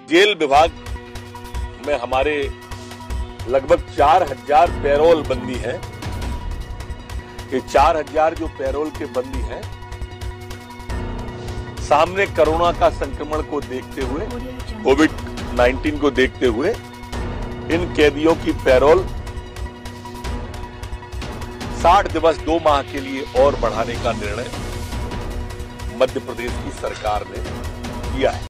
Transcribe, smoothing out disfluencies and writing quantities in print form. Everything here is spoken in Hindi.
जेल विभाग में हमारे लगभग 4000 पैरोल बंदी है। ये 4000 जो पैरोल के बंदी हैं, सामने कोरोना का संक्रमण को देखते हुए, कोविड-19 को देखते हुए इन कैदियों की पैरोल 60 दिवस 2 माह के लिए और बढ़ाने का निर्णय मध्य प्रदेश की सरकार ने किया है।